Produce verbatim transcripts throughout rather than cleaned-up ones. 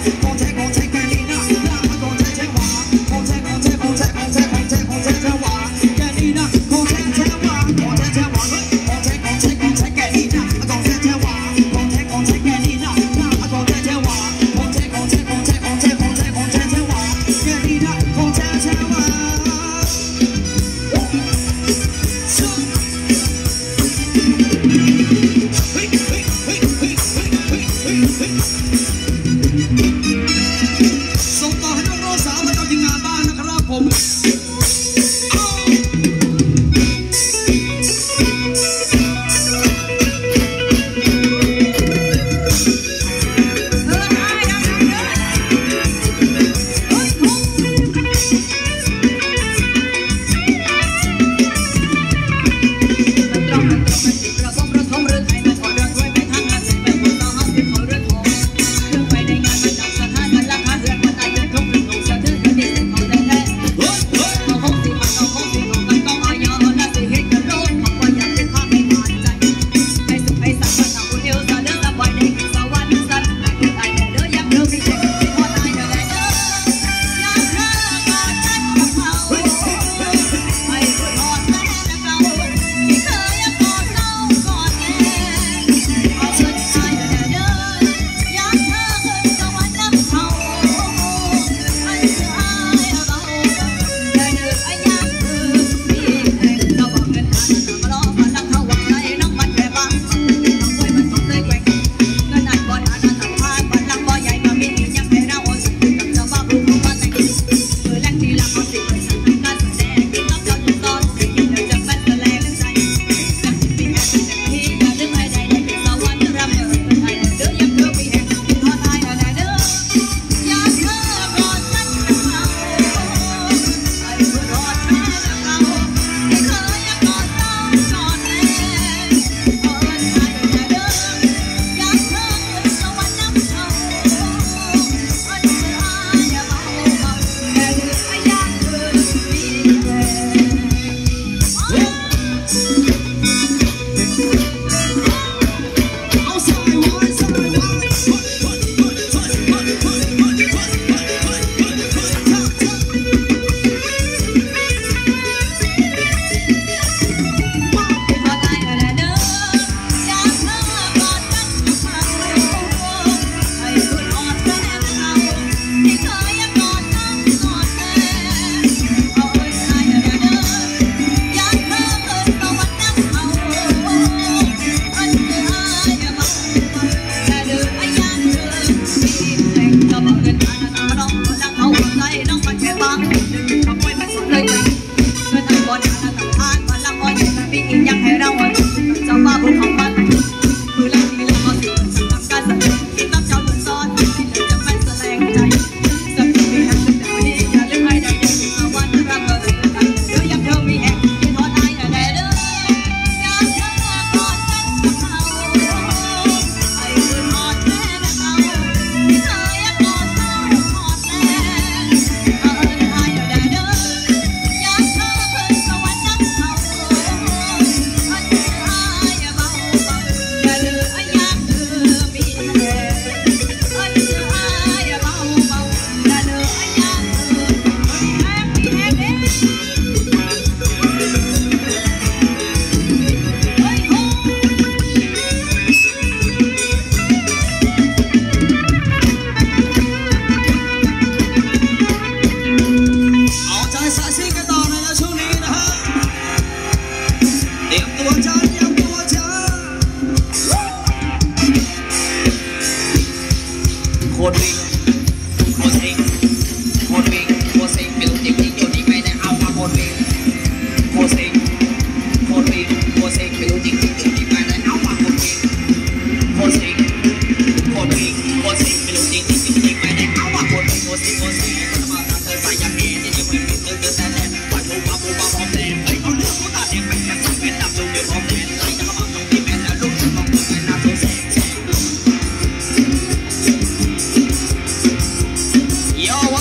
Yo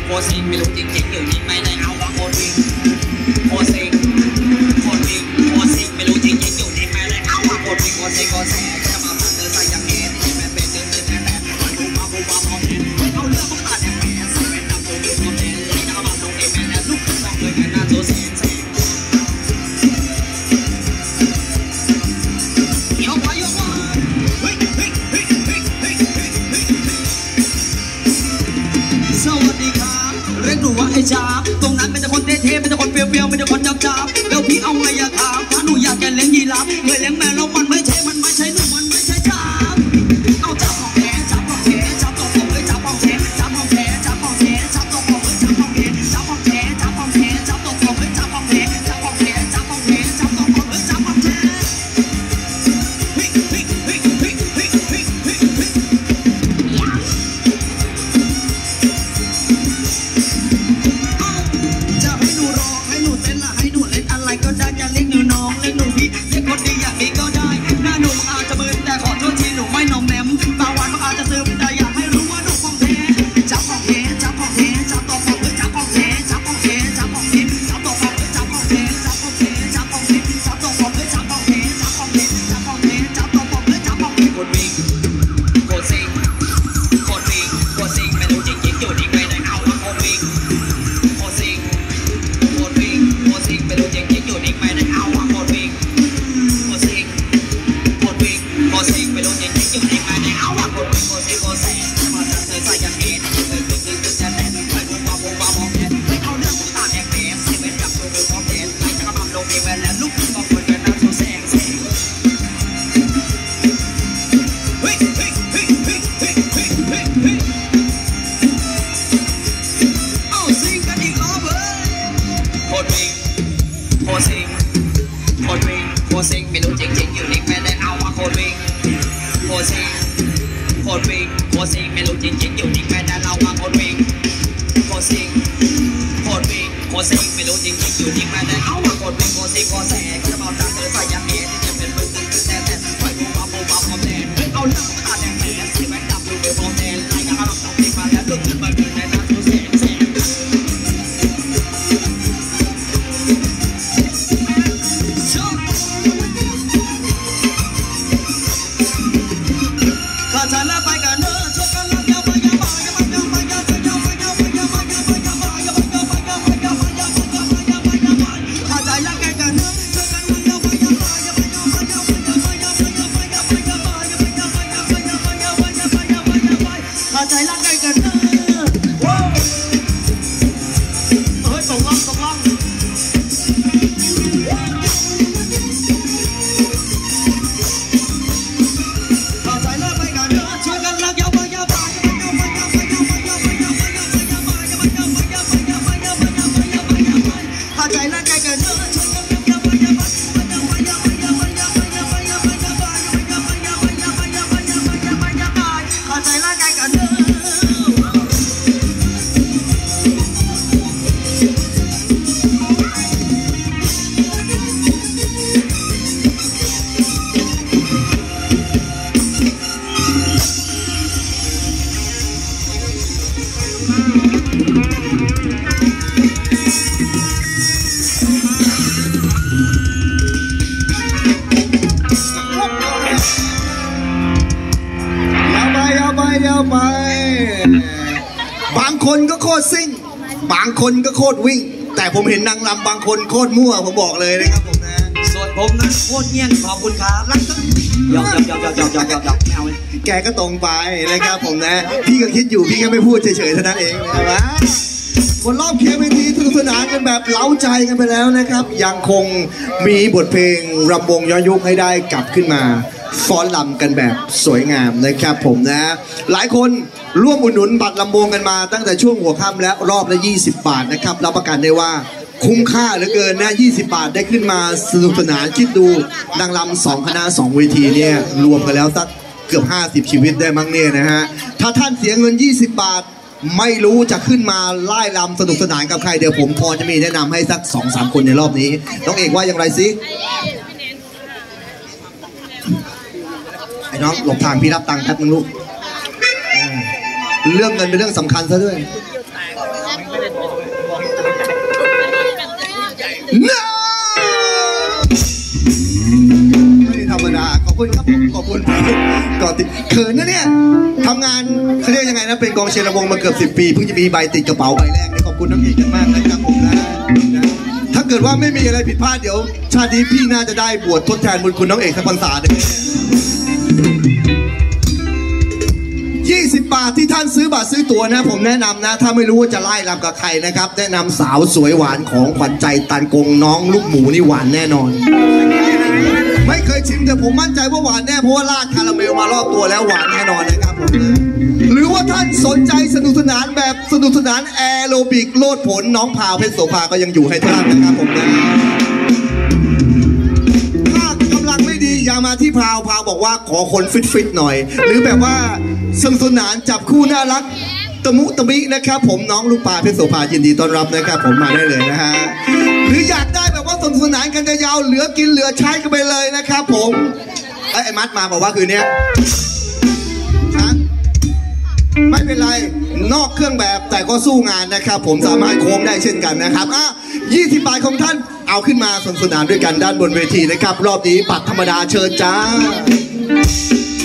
โคซิงไม่รู้จริงๆอยู่นี่ไม่ได้เอาว่าโคซิงโคซิงโคซิงโคซิงไม่รู้จริงๆอยู่นี่ไม่ได้เอาว่าโคซิงโคซิงโคแสจะมาฟังเธอใส่ยังเงี้ยที่แม่เป็นเดินเดินแต่แต่มันกูมากูมาพอแทนเอาเรื่องพวกตาแดงแหวนใส่แว่นดำตัวเดียวพอแทนเลยจะมาลงเองแม่และลูกมองเลยแค่หน้าโซ่แสงแสงยกไปยกมาเฮ้ยเฮ้ยเฮ้ยเฮ้ยเฮ้ยเฮ้ยสวัสดีครับเรียกหนูว่าไอ้จ้าตรงนั้นเป็นแต่คนเท่ๆเป็นแต่คนเปรี้ยวๆเป็นแต่คนจับๆแล้วพี่เอาไงอะครับถ้าหนูอยากจะเลี้ยงยีราฟเลยเลี้ยงแมวแล้วมันไม่ใช่มันไม่ใช่หนูมันไม่ใช่จ้าเอาจับของแท้จับของแท้จับตัวผมเลยจับของแท้จับของแท้จับของแท้จับตัวผมเลยจับของแท้จับของแท้จับของแท้จับตัวผมเลยจับของแท้จับของแท้จับของแท้จับตัวผมเลยจับของแท้เฮ้ยเฮ้ยเฮ้ยเฮ้ยเฮ้ยเฮ้ยเฮ้ยเฮ้ยจะให้หนูร้องให้หนูเต้นละให้หนูเล่นอะไรก็ได้จะเล่นหนูน้องเล่นหนูพี่เล่นคนดีอย่างนี้ก็ได้หน้าหนูอาจจะเบิร์นแต่ขอโทษทีหนูไม่นมแนมบางวันก็อาจจะซึมแต่อยากให้รู้ว่าหนูของแท้จับของแท้จับของแท้จับตัวของเลยจับของแท้จับของแท้จับของแท้จับตัวของเลยจับของแท้จับของแท้จับของแท้จับตัวของเลยจับของแท้จับของแท้จับของแท้จับตัวของเลยจับของแท้กดวิ่งกดซิงกดวิ่งกดซิงไม่รู้จริงๆอยู่นิ่งไม่ได้เอาละกดวิ่งกดซิงกดวิ่งกดซิงไม่รู้จริงๆอยู่นิ่งไม่ได้เอาละกดวิ่งกดซิงกดวิ่งกดซิงไม่รู้จริงๆอยู่นิ่งไม่ได้เอาละกดวิ่งกดซิงกดแสงจะมาเจอเธอใส่ยังเงี้ยที่เคยเคยเคยเคยจะแตะไปกูว่ากูว่าบอกแทนไม่เอาเรื่องกูตาแดงแดงใส่แว่นดำตัวเดียวพร้อมแทนใครจะกำลังลงเองแว่นแล้วลุกมองคนกันหน้าโซ่แสงแสงเฮ้ยเฮ้ยเฮ้ยเฮ้ยเฮ้ยเฮ้ยเฮ้ยเฮ้ยเอาซิงกันอีกรอบเว้ยโคตรวิ่งโคตรซิงโคตรวิ่งโคตรซิงไม่รู้จริงๆอยู่นิ่งไม่ได้เอาว่าโคตรวิ่งโคตรซิงโคตรวิ่งโคตรซิงไม่รู้จริงๆอยู่นิ่งไม่ได้เอาว่าโคตรวิ่งโคตรซิงโคตรวิ่งโคตรซิงไม่รู้จริงๆอยู่นิ่งไม่ได้เอาว่าโคตรวิ่งโคตรซิงโคตรแสงจะมาจากเธอใส่ยังเงี้ยที่จะเป็นมือตึงแต่แต่ไปกูว่ากูว่าพร้อมแทนเอาเรื่องตาแดงแดงใส่แว่นดำดูเบลพร้อมแทนใครจะกำลังลงเองมาแล้วลุกขึ้นมายืนในหน้าโซ่แสงแสงข้าจะละไปกันเนอะชกกันละยาวไปยาวไปยาวไปยาวไปยาวไปยาวไปยาวไปยาวไปยาวไปยาวไปยาวไปยาวไปยาวไปยาวไปยาวไปยาวไปยาวไปข้าจะละไปกันเนอะชกกันละยาวไปยาวไปยาวไปยาวไปยาวไปยาวไปยาวไปยาวไปยาวไปยาวไปยาวไปยาวไปยาวไปยาวไปยาวไปยาวไปยาวไปข้าจะละไปกันเนอะเฮ้ยตกล่องตกล่องบางคนก็โคตรซิ่งบางคนก็โคตรวิ่งแต่ผมเห็นนางรำบางคนโคตรมั่วผมบอกเลยนะครับผมนะส่วนผมนะโคตรเงี้ยขอบคุณครับรักทั้งยอกยอกยอกยอกยอกยอกยอกไม่เอาเลยแกก็ตรงไปนะครับผมนะพี่ก็คิดอยู่พี่ก็ไม่พูดเฉยๆเท่านั้นเองนะครับคนรอบเคียงเวทีสนุกสนานกันแบบเล้าใจกันไปแล้วนะครับยังคงมีบทเพลงรำวงย้อนยุคให้ได้กลับขึ้นมาฟ้อนรำกันแบบสวยงามนะครับผมนะหลายคนร่วมอุดหนุนบัตรลำวงกันมาตั้งแต่ช่วงหัวค่ำและรอบละยี่สิบบาทนะครับรับประกันได้ว่าคุ้มค่าเหลือเกินนะยี่สิบบาทได้ขึ้นมาสนุกสนานคิดดูนางรำสองคณะสองเวทีเนี่ยรวมกันแล้วสักเกือบห้าสิบชีวิตได้มั้งเนี่ยนะฮะถ้าท่านเสียเงินยี่สิบบาทไม่รู้จะขึ้นมาไล่รำสนุกสนานกับใครเดี๋ยวผมพอจะมีแนะนำให้สัก สองสาม คนในรอบนี้น้องเอกว่าอย่างไรสิไอ้น้องหลบทางพี่รับตังค์แป๊บนึงลูกเรื่องเงินเป็นเรื่องสำคัญซะด้วย no ไม่ธรรมดาขอบคุณครับขอบคุณก่อนติดเขินนะเนี่ยทำงานเขาเรียกยังไงนะเป็นกองเชียร์ระวงมาเกือบสิบปีเพิ่งจะมีใบติดกระเป๋าใบแรกขอบคุณน้องเอกกันมากนะครับผมนะถ้าเกิดว่าไม่มีอะไรผิดพลาดเดี๋ยวชาตินี้พี่น่าจะได้บวชทดแทนบุญคุณน้องเอกสักพรรษาหนึ่งยี่สิบบาทที่ท่านซื้อบัตรซื้อตั๋วนะผมแนะนำนะถ้าไม่รู้ว่าจะไล่รำกับใครนะครับแนะนำสาวสวยหวานของขวัญใจตันกงน้องลูกหมูนี่หวานแน่นอนไม่เคยชิมแต่ผมมั่นใจว่าหวานแน่เพราะว่าราดคาราเมลมารอบตัวแล้วหวานแน่นอนนะครับผมหรือว่าท่านสนใจสนุกสนานแบบสนุกสนานแอโรบิกโลดผลน้องพาวเพชรโสภาก็ยังอยู่ให้ท่านนะครับผมนะถ้ากำลังไม่ดีอย่ามาที่พาวพาวบอกว่าขอคนฟิตฟิตหน่อยหรือแบบว่าสนุกสนานจับคู่น่ารักตะมุตะมินะครับผมน้องลูกปลาเพชรโสภายินดีต้อนรับนะครับผมมาได้เลยนะฮะหรืออยากได้แบบว่าสนุกสนานกันยาวๆเหลือกินเหลือใช้กันไปเลยนะครับผมไอ้มัดมาบอกว่าคืนนี้ไม่เป็นไรนอกเครื่องแบบแต่ก็สู้งานนะครับผมสามารถโค้งได้เช่นกันนะครับอ่ะยี่สิบบาทของท่านเอาขึ้นมาสนุกสนานด้วยกันด้านบนเวทีนะครับรอบนี้บัตรธรรมดาเชิญจ้า